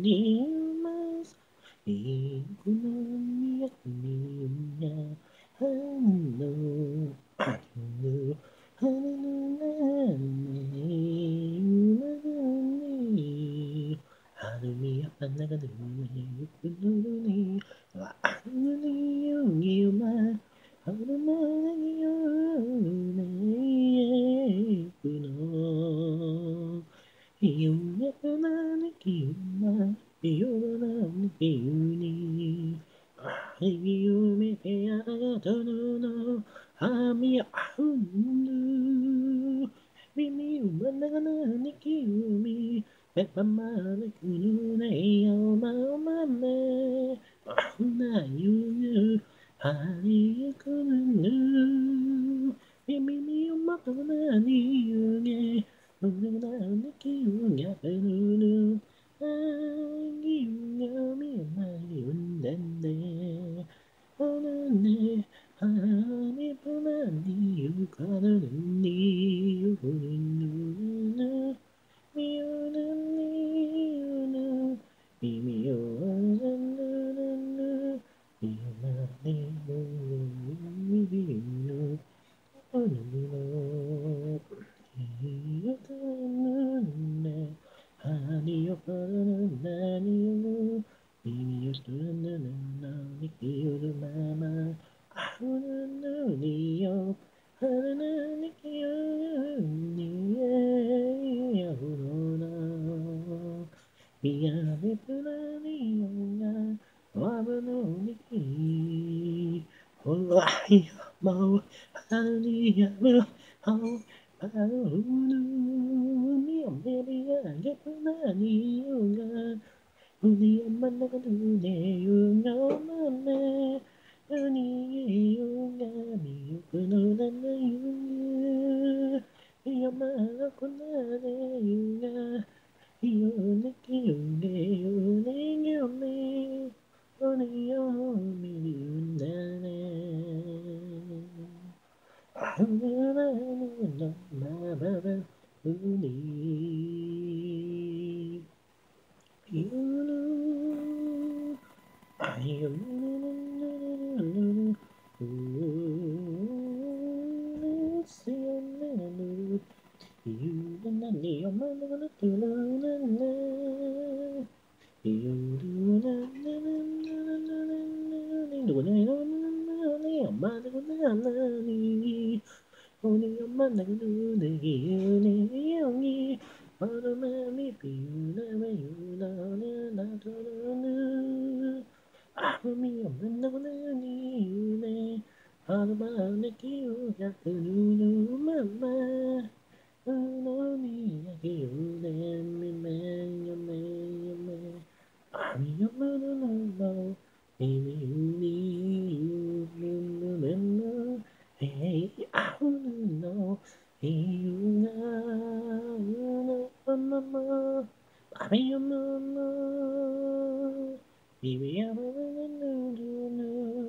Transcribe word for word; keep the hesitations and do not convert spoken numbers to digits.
ます。いくのみやくみやはのあのはのなねゆまね春みやはながぬねゆくのねわあぬねゆぎま春まねゆねゆくの夢なにきま夢なにきに夢ペアとののはみあうんぬ耳はながなにきみペパマネクヌネヨママメあうなゆゆはりくぬ耳をまたなにゆげ無駄な気分が出るあぎが見えないんだねあらねあみぶなにゆかるにゆくぬぬみゆなにゆなみみよあらぬぬぬみゆなにゆみみゆぬあらぬのいたぬね、はによからなによ、耳をとらななにきるまま、あふらぬによ、はらなにきよ、にえやふろな、みやめぷらによが、わぶのにき、ほらいやまう、はにやむ、はう、あうぬみおめびがげぷなにゆがうにやまながぬねゆがまめうにゆがみゆくのななゆゆやまなくなねゆがゆねきゆげゆねぎゅめうによみゆんだねあうららのまばばうにゆるあゆるるるるうせやなるゆらなによまながなとらななゆるななななななにどこねよななによまながななにOnly a man like you, the young, but a man if you never you know, not a I'm me, a man of the All about the kill, got the new mama. No, me, I kill them, me, man, your man, your man. I'm your mother, no, no. Maybe you need you, remember. Hey, I wanna know. Hey, you know, you know, mama. I'm your mama. Baby, I'm a